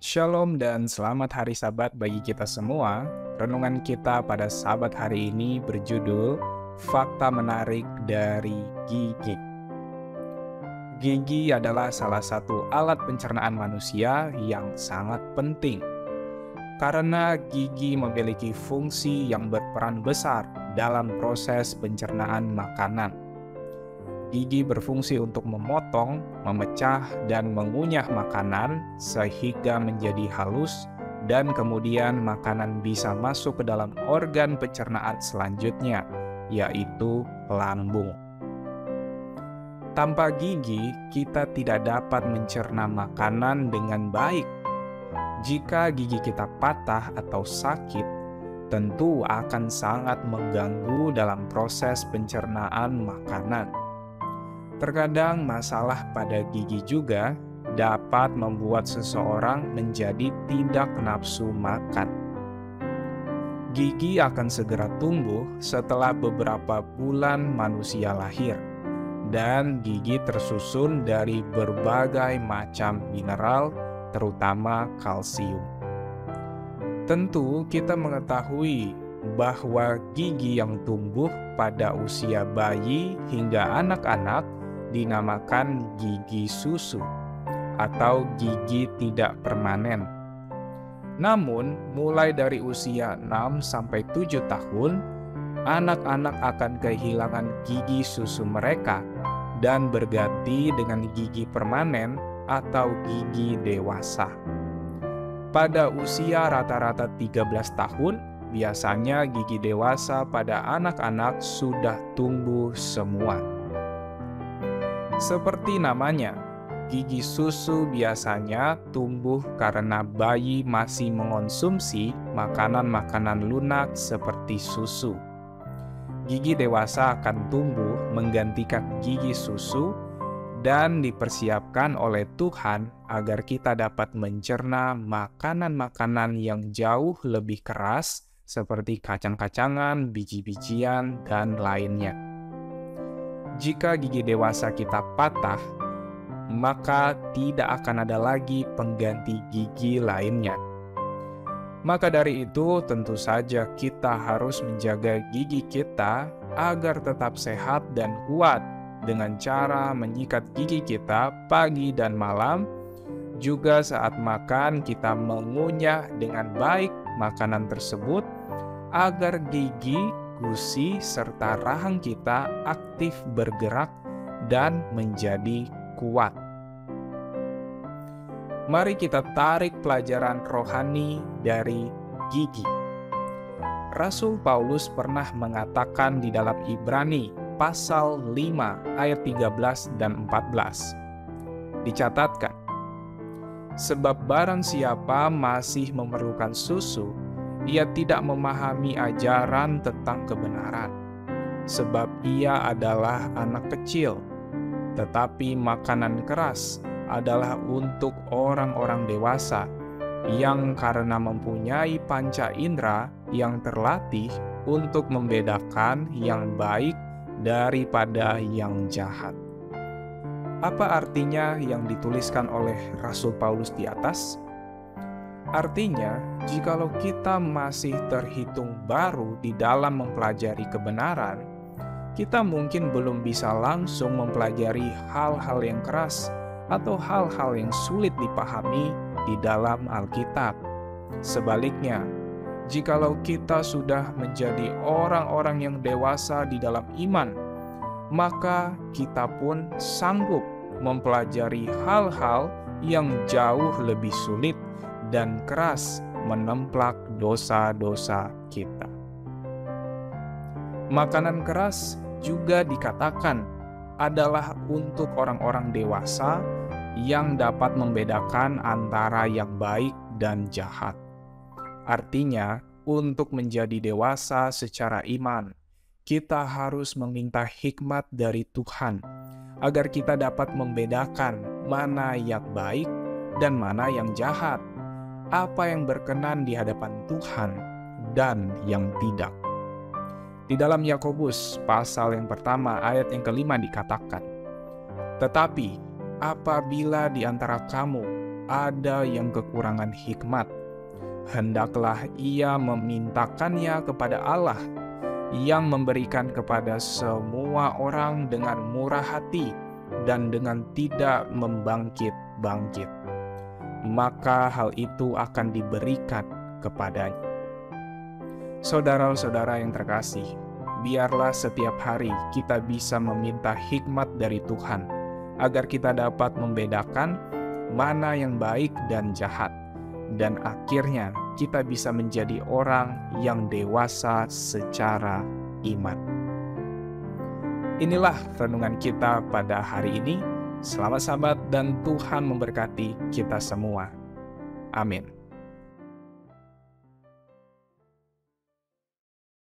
Shalom dan selamat hari Sabat bagi kita semua. Renungan kita pada Sabat hari ini berjudul Fakta Menarik dari Gigi. Gigi adalah salah satu alat pencernaan manusia yang sangat penting. Karena gigi memiliki fungsi yang berperan besar dalam proses pencernaan makanan. Gigi berfungsi untuk memotong, memecah, dan mengunyah makanan sehingga menjadi halus dan kemudian makanan bisa masuk ke dalam organ pencernaan selanjutnya, yaitu lambung. Tanpa gigi, kita tidak dapat mencerna makanan dengan baik. Jika gigi kita patah atau sakit, tentu akan sangat mengganggu dalam proses pencernaan makanan. Terkadang masalah pada gigi juga dapat membuat seseorang menjadi tidak nafsu makan. Gigi akan segera tumbuh setelah beberapa bulan manusia lahir, dan gigi tersusun dari berbagai macam mineral, terutama kalsium. Tentu kita mengetahui bahwa gigi yang tumbuh pada usia bayi hingga anak-anak dinamakan gigi susu atau gigi tidak permanen. Namun, mulai dari usia 6-7 tahun, anak-anak akan kehilangan gigi susu mereka dan berganti dengan gigi permanen atau gigi dewasa. Pada usia rata-rata 13 tahun, biasanya gigi dewasa pada anak-anak sudah tumbuh semua. Seperti namanya, gigi susu biasanya tumbuh karena bayi masih mengonsumsi makanan-makanan lunak seperti susu. Gigi dewasa akan tumbuh menggantikan gigi susu dan dipersiapkan oleh Tuhan agar kita dapat mencerna makanan-makanan yang jauh lebih keras seperti kacang-kacangan, biji-bijian, dan lainnya. Jika gigi dewasa kita patah, maka tidak akan ada lagi pengganti gigi lainnya. Maka dari itu, tentu saja kita harus menjaga gigi kita agar tetap sehat dan kuat dengan cara menyikat gigi kita pagi dan malam. Juga saat makan, kita mengunyah dengan baik makanan tersebut agar gigi, gusi, serta rahang kita aktif bergerak dan menjadi kuat. Mari kita tarik pelajaran rohani dari gigi. Rasul Paulus pernah mengatakan di dalam Ibrani pasal 5 ayat 13 dan 14. Dicatatkan, sebab barang siapa masih memerlukan susu, ia tidak memahami ajaran tentang kebenaran, sebab ia adalah anak kecil. Tetapi makanan keras adalah untuk orang-orang dewasa, yang karena mempunyai panca indera yang terlatih untuk membedakan yang baik daripada yang jahat. Apa artinya yang dituliskan oleh Rasul Paulus di atas? Artinya, jikalau kita masih terhitung baru di dalam mempelajari kebenaran, kita mungkin belum bisa langsung mempelajari hal-hal yang keras atau hal-hal yang sulit dipahami di dalam Alkitab. Sebaliknya, jikalau kita sudah menjadi orang-orang yang dewasa di dalam iman, maka kita pun sanggup mempelajari hal-hal yang jauh lebih sulit dan keras menemplak dosa-dosa kita. Makanan keras juga dikatakan adalah untuk orang-orang dewasa yang dapat membedakan antara yang baik dan jahat. Artinya, untuk menjadi dewasa secara iman, kita harus meminta hikmat dari Tuhan agar kita dapat membedakan mana yang baik dan mana yang jahat, apa yang berkenan di hadapan Tuhan dan yang tidak. Di dalam Yakobus pasal yang pertama ayat yang kelima dikatakan, tetapi apabila di antara kamu ada yang kekurangan hikmat, hendaklah ia memintakannya kepada Allah, yang memberikan kepada semua orang dengan murah hati dan dengan tidak membangkit-bangkit. Maka hal itu akan diberikan kepadanya. Saudara-saudara yang terkasih, biarlah setiap hari kita bisa meminta hikmat dari Tuhan, agar kita dapat membedakan mana yang baik dan jahat, dan akhirnya kita bisa menjadi orang yang dewasa secara iman. Inilah renungan kita pada hari ini. Selamat Sabat dan Tuhan memberkati kita semua. Amin.